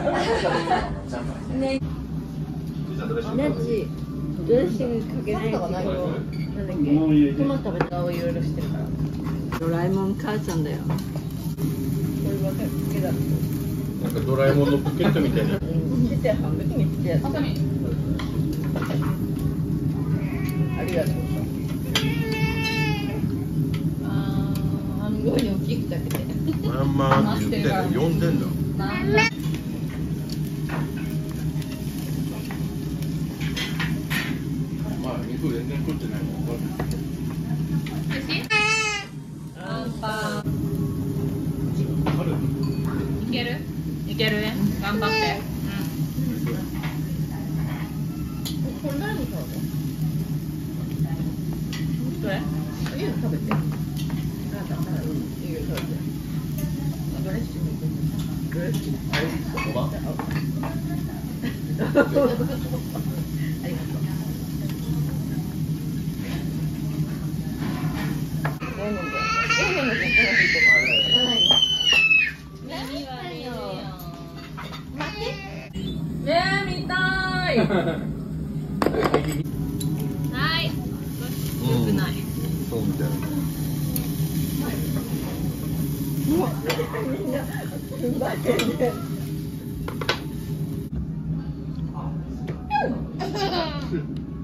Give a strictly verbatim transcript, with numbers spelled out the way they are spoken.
ね。ナチドレッシングかけないところなんだっけ？トマト食べたをいろいろしてるから。ドラえもん母ちゃんだよ。これはかけだ。 なんかドラえもんのポケットみたいな。 ちっちゃい半分にちっちゃいやつ。ありがとう。ああ、すごい大きくだけで。 まんまって言ってんの、呼んでんだ。まあ肉全然食ってないもん。 おいしい？アンパン。いける？いけるね。頑張って。これ何食べる？どれ？いいの食べて。あなた、いいの食べて。ドレッシング。ドレッシング。あれ？ここは？ありがとう。ねえ、見たい。はい。よくない。 そうみたいな。 うわ、みんなうまいね。